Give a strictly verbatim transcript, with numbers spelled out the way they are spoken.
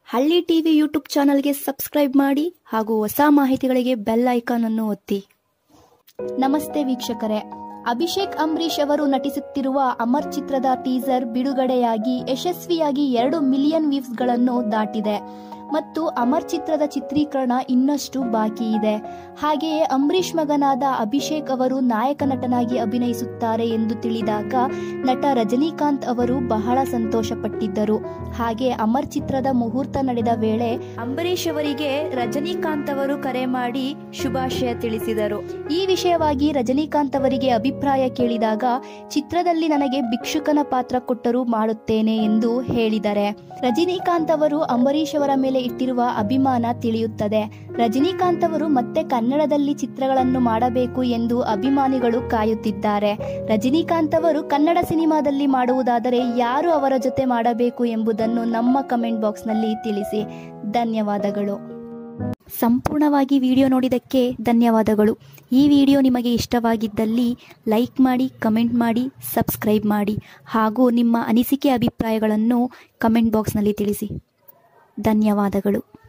ಹಳ್ಳಿ TV YouTube ಚಾನಲ್ಗೆ subscribe ಮಾಡಿ ಹಾಗೂ ಹೊಸ ಮಾಹಿತಿಗಳಿಗೆ ಬೆಲ್ ಐಕಾನ್ ಅನ್ನು ಒತ್ತಿ. ನಮಸ್ತೆ ವೀಕ್ಷಕರೇ, ಅಭಿಷೇಕ್ ಅಂಬರೀಶ್ ಅವರು ನಟಿಸುತ್ತಿರುವ ಅಮರ್ ಚಿತ್ರದ ಟೀಸರ್ ಬಿಡುಗಡೆಯಾಗಿ ಯಶಸ್ವಿಯಾಗಿ ಎರಡು ಮಿಲಿಯನ್ ವ್ಯೂಸ್ಗಳನ್ನು ದಾಟಿದೆ ಮತ್ತು ಅಮರ್ ಚಿತ್ರದ ಚಿತ್ರೀಕರಣ ಇನ್ನಷ್ಟು ಬಾಕಿ ಇದೆ. ಹಾಗೆಯೇ ಅಂಬರೀಶ್ ಮಗನಾದ ಅಭಿಷೇಕ್ ಅವರು ನಾಯಕ ನಟನಾಗಿ ಅಭಿನಯಿಸುತ್ತಾರೆ ಎಂದು ತಿಳಿದಾಗ ನಟ ರಜನಿಕಾಂತ್ ಅವರು ಬಹಳ ಸಂತೋಷಪಟ್ಟಿದ್ದರು. ಹಾಗೆ ಅಮರ್ ಚಿತ್ರದ ಮುಹೂರ್ತ ನಡೆದ ವೇಳೆ ಅಂಬರೀಶ್ ಅವರಿಗೆ ರಜನಿಕಾಂತ್ ಅವರು ಕರೆ ಮಾಡಿ ಶುಭಾಶಯ ತಿಳಿಸಿದರು. ಈ ವಿಷಯವಾಗಿ ರಜನಿಕಾಂತ್ ಅವರಿಗೆ ಅಭಿಪ್ರಾಯ ಕೇಳಿದಾಗ ಚಿತ್ರದಲ್ಲಿ ನನಗೆ ಭಿಕ್ಷುಕನ ಪಾತ್ರ ಕೊಟ್ಟರೂ ಮಾಡುತ್ತೇನೆ ಎಂದು ಹೇಳಿದ್ದಾರೆ. ರಜನಿಕಾಂತ್ ಅವರು ಅಂಬರೀಶ್ ಅವರ ಮೇಲೆ ಇಟ್ಟಿರುವ ಅಭಿಮಾನ ತಿಳಿಯುತ್ತದೆ. ರಜನಿಕಾಂತ್ ಅವರು ಮತ್ತೆ ಕನ್ನಡದಲ್ಲಿ ಚಿತ್ರಗಳನ್ನು ಮಾಡಬೇಕು ಎಂದು ಅಭಿಮಾನಿಗಳು ಕಾಯುತ್ತಿದ್ದಾರೆ. ರಜನಿಕಾಂತ್ ಅವರು ಕನ್ನಡ ಸಿನಿಮಾದಲ್ಲಿ ಮಾಡುವುದಾದರೆ ಯಾರು ಅವರ ಜೊತೆ ಮಾಡಬೇಕು ಎಂಬುದನ್ನು ನಮ್ಮ ಕಮೆಂಟ್ ಬಾಕ್ಸ್ ನಲ್ಲಿ ತಿಳಿಸಿ. ಧನ್ಯವಾದಗಳು. ಸಂಪೂರ್ಣವಾಗಿ ವಿಡಿಯೋ ನೋಡಿದ್ದಕ್ಕೆ ಧನ್ಯವಾದಗಳು. ಈ ವಿಡಿಯೋ ನಿಮಗೆ ಇಷ್ಟವಾಗಿದ್ದಲ್ಲಿ ಲೈಕ್ ಮಾಡಿ, ಕಮೆಂಟ್ ಮಾಡಿ, ಸಬ್ಸ್ಕ್ರೈಬ್ ಮಾಡಿ ಹಾಗೂ ನಿಮ್ಮ ಅನಿಸಿಕೆ ಅಭಿಪ್ರಾಯಗಳನ್ನು ಕಮೆಂಟ್ ಬಾಕ್ಸ್ನಲ್ಲಿ ತಿಳಿಸಿ. ಧನ್ಯವಾದಗಳು.